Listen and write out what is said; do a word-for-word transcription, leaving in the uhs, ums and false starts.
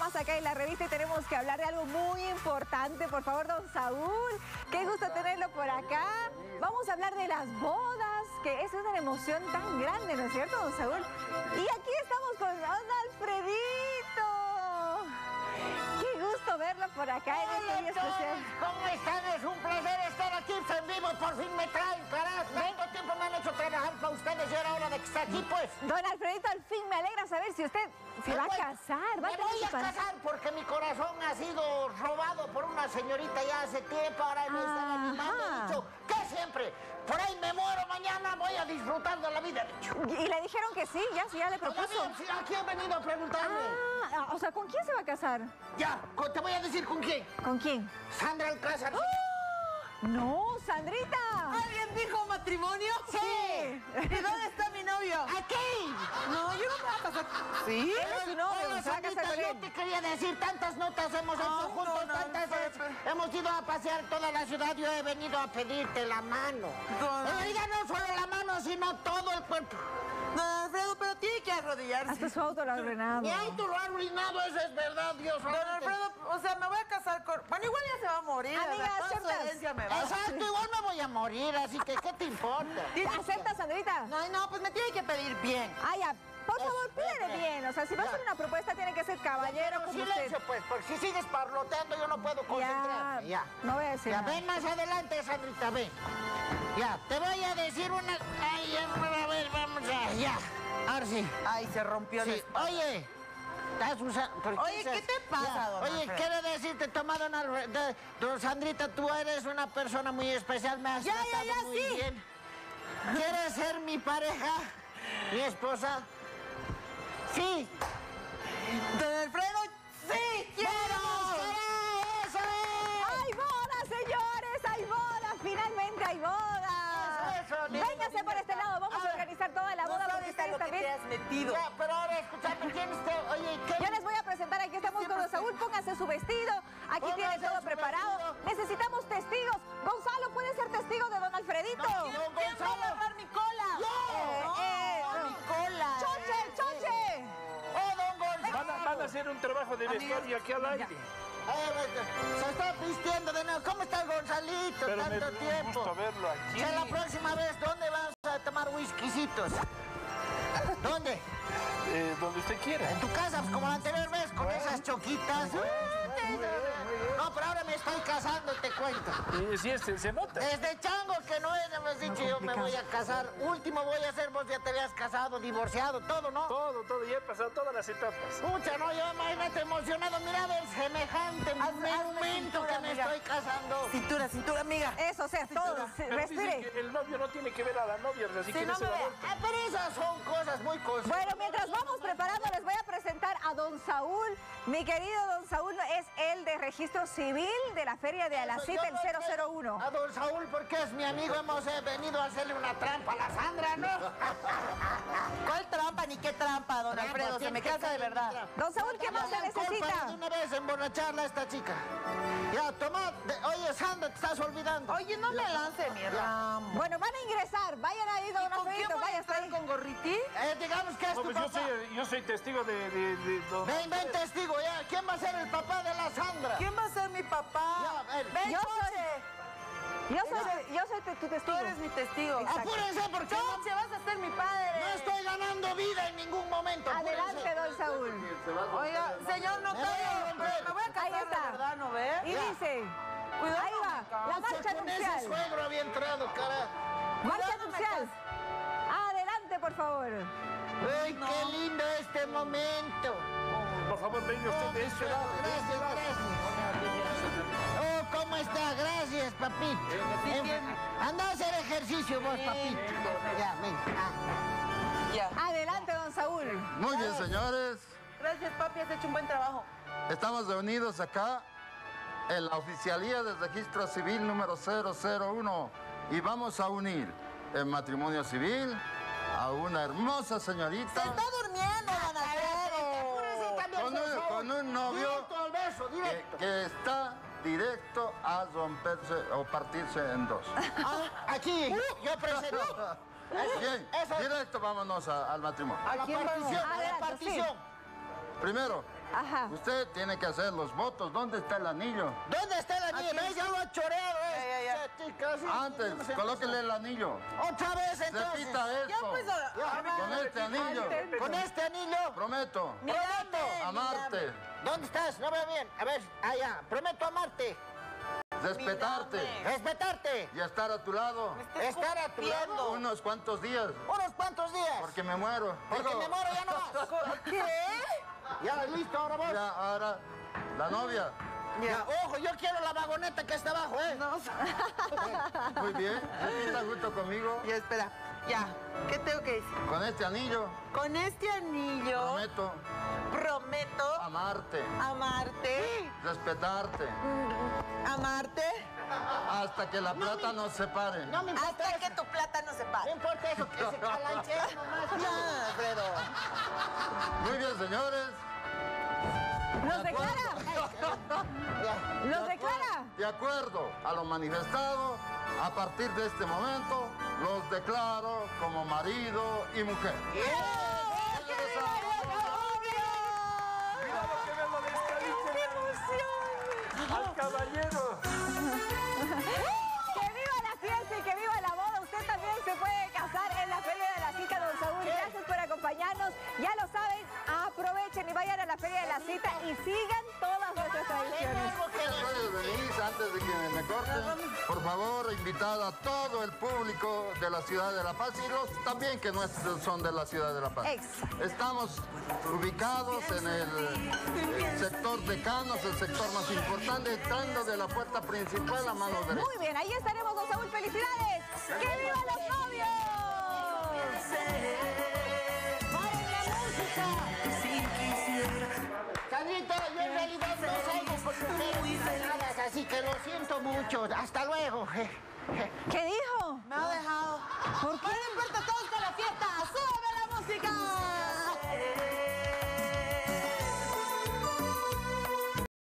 más acá en la revista y tenemos que hablar de algo muy importante. Por favor, don Saúl, qué gusto tenerlo por acá. Vamos a hablar de las bodas, que es una emoción tan grande, ¿no es cierto, don Saúl? Y aquí estamos con don Alfredito. Qué gusto verlo por acá en este día especial. ¿Cómo están? Es un placer estar aquí en vivo. Por fin me traen, carajo. Tanto tiempo me han hecho trabajar para ustedes y ahora hora de que está aquí, pues. Don Alfredito, al fin me alegra saber si usted se va a casar. ¿Va a me voy a casar porque mi corazón ha sido robado por una señorita ya hace tiempo. Ahora me están animando. He dicho que siempre, por ahí me muero mañana, voy a disfrutar de la vida, dicho. Y le dijeron que sí, ya, sí, ya le propuso. Todavía, sí, aquí he venido a preguntarme. Ah, o sea, ¿con quién se va a casar? Ya, te voy a decir con quién. ¿Con quién? Sandra Alcázar. ¡Oh! No, Sandrita. ¿Alguien dijo matrimonio? Sí. ¿Y dónde está mi novio? ¡Aquí! No, yo no me voy a casar. ¿Sí? Él es su novio, Hola, se va a casar Sandrita, con yo él. te quería decir, tantas notas hemos hecho Ah, juntos, no, no, tantas no, veces. no. Hemos ido a pasear toda la ciudad, yo he venido a pedirte la mano. Don- Eh, ya no solo la mano, sino todo el cuerpo. Don Alfredo, pero tiene que arrodillarse. Hasta su auto lo ha arruinado. Mi auto lo ha arruinado, eso es verdad, Dios. Don Alfredo, o sea, me voy a casar con... Bueno, igual ya se va a morir. Amiga, ¿verdad? Toda su aceptas. herencia me va. Exacto, igual me voy a morir, así que ¿qué te importa? ¿Acepta, Sandrita? No, no, pues me tiene que pedir bien. Ah, ya. Por favor, Es- pídele bien. O sea, si va a hacer una propuesta, tiene que ser caballero Pero como silencio, usted. pues, porque si sigues parloteando yo no puedo concentrarme. Ya. No voy a decir Ya, nada. ven más adelante, Sandrita, ven. Ya, te voy a decir una... Ay, ya, a ver, vamos a... Ya, ahora sí. Ay, se rompió la Sí, espalda. oye, estás usando... ¿por Oye, estás- ¿qué te pasa, Ya, don Oye, Alfredo? quiero decirte, toma, don Alfredo, don Sandrita, tú eres una persona muy especial, me has Ya, ya, tratado ya, muy sí. bien. ¿Quieres ser mi pareja, mi esposa? Sí. Don Alfredo, sí, quiero. ¡Vamos, caray! ¡Eso es! ¡Hay bodas, señores! ¡Hay bodas! ¡Finalmente hay bodas! Eso, eso, lindo, Véngase lindo por este está. lado. Vamos a Ahora, organizar toda la No boda porque sabes a ustedes lo que también. te has metido. Ya, pero ahora escúchame, ¿quién está? Oye, ¿qué? Ya les voy a presentar, aquí estamos con don Saúl, póngase su vestido, aquí Póngase tiene todo su preparado. vestido. Necesitamos testigos. Gonzalo, ¿puede ser testigo de don Alfredito? No, ¿Quién va a agarrar mi cola? Eh, No, eh, no, no. mi cola. ¡Choche, choche! ¡Oh, don Gonzalo! Van a, van a hacer un trabajo de vestuario aquí al aire. Eh, se está vistiendo de nuevo. ¿Cómo está Gonzalito? Pero me Tanto da un tiempo. gusto verlo aquí. Ya la próxima vez, ¿dónde vamos a tomar whiskycitos? ¿Dónde? Eh, donde usted quiera. En tu casa, pues, como la anterior vez, con esas choquitas. No, pero ahora me estoy casando, te cuento. Eh, sí, se, se nota. Desde chango que no hemos dicho yo me voy a casar. Último voy a hacer, vos ya te habías casado, divorciado, todo, ¿no? Todo, todo, ya he pasado todas las etapas. Mucha, no, yo imagínate emocionado. Mira, ver semejante Haz- hazme momento cintura, que me amiga. estoy casando. Cintura, cintura, amiga. Eso, o sea, todo. se- Pero dicen Respire. que el novio no tiene que ver a la novia, así Si que no no se me va a ve- ver. Ah, pero esas son cosas muy cosas. Bueno, mientras vamos preparando, les voy a presentar a don Saúl. Mi querido don Saúl es el de registro civil de la feria de Alacita, el cero cero uno. A don Saúl, porque es mi amigo, hemos eh, venido a hacerle una trampa a la Sandra, ¿no? ¿Cuál trampa ni qué trampa, don Trampa, Alfredo? Se tiene me que casa de ser verdad. trampa. Don Saúl, ¿qué más se Hagan culpa necesita? de una vez emborracharla a esta chica. Ya, toma. de- Oye, Sandra, te estás olvidando. Oye, no me lance mi ramo. Bueno, van a ingresar. Vayan ahí, don ¿Con quién Alfredito. voy a Vaya hasta estar? ahí. ¿Con gorriti? Eh, digamos que es No, tu pues yo, papá. soy, yo soy testigo de... de, de don Ven, ven, Alfredo. testigo, ya. ¿Quién va a ser el papá de la Sandra? ¿Quién va a ser mi papá? Ya, a ver. Ven, Yo Choche. Yo soy, yo soy tu, tu Tú testigo. eres mi testigo. Apúrense porque no, Choche, vas a ser mi padre. no estoy ganando vida en ningún momento. apúrense. Adelante, don Saúl. Oiga, señor, no Me voy a creo, romper. pero me voy a casar Ahí está. de verdad, ¿no ve? Y dice, Cuidado, ahí va, amiga. la O sea, marcha con ese nupcial. suegro había entrado, cara. Marcha Cuidado, nupcial. Adelante, por favor. ¡Ay, qué lindo este momento! Por favor, venga usted de este lado. de este Gracias, lado. gracias. Oh, ¿cómo está? Gracias, papito. Sí, Eh, bien. Anda a hacer ejercicio vos, Sí. papito. Ya, ven. Ah. Ya. Adelante, don Saúl. Muy bien, señores. Gracias, papi, has hecho un buen trabajo. Estamos reunidos acá en la Oficialía del Registro Civil número cero cero uno y vamos a unir en matrimonio civil a una hermosa Se señorita está durmiendo, don Alfredo. Apúrese también, con por un, favor. con un novio Directo al beso, que, directo. que está directo a romperse o partirse en dos. Ah, aquí, yo presento. Bien, Eso- directo vámonos a- al matrimonio. A la quién partición, vamos? a la Adelante, partición. Primero, Ajá. Usted tiene que hacer los votos. ¿Dónde está el anillo? ¿Dónde está el anillo? ¿Ves? Ya lo ha choreado, ¿eh? Ya, ya, ya. Esa chica, sí, Antes, no sé. colóquele el anillo. Otra vez, entonces. Repita Ya esto. pues, ahora- Con este anillo. Con este anillo. Prometo Mírame, amarte, ¿Dónde estás? No veo bien. A ver, allá. Prometo amarte, respetarte Mírame. respetarte, y estar a tu lado estar a tu Viendo. lado unos cuantos días. unos cuantos días. Porque me muero. Porque Digo, me muero ya no más. ¿Qué? Ya, listo, ahora vos. Ya, ahora, la novia. Ya, ojo, yo quiero la vagoneta que está abajo, ¿eh? No, Muy bien. Repita junto conmigo. ya, espera. Ya. ¿Qué tengo que decir? Con este anillo, Con este anillo prometo prometo amarte, amarte, respetarte, amarte, hasta que la plata nos separe. No me importa hasta eso. que tu plata no se No pare. importa eso, que se calanchea nomás. Ya, Alfredo. Muy bien, señores. ¿Nos De acuerdo. declara? Ya. ¿Nos declara? De acuerdo a lo manifestado, a partir de este momento los declaro como marido y mujer. Mira lo que me lo descalifican. Al caballero. ¡Que viva la fiesta y que viva la boda! Usted también se puede casar en la Feria de la Cita, don Saúl. Gracias por acompañarnos. Ya lo saben, aprovechen y vayan a la Feria de la Cita y sigan todas nuestras tradiciones. Señores, Denise, antes de que me corten, por favor, invitar a todo el público de la ciudad de La Paz y los también que no son de la ciudad de La Paz. Exacto. Estamos ubicados en el, el sector de Canos, el sector más importante, entrando de la puerta principal a mano derecha. Muy bien, ahí estaremos, don Saúl. ¡Felicidades! ¡Que vivan los novios! ¡Paren la música! Sandrito, yo en realidad no salgo con mujeres casadas, así que lo siento mucho. Hasta luego. ¿Qué dijo? Me ha dejado. ¿Por qué? No importa, todos con la fiesta. ¡Sube la música!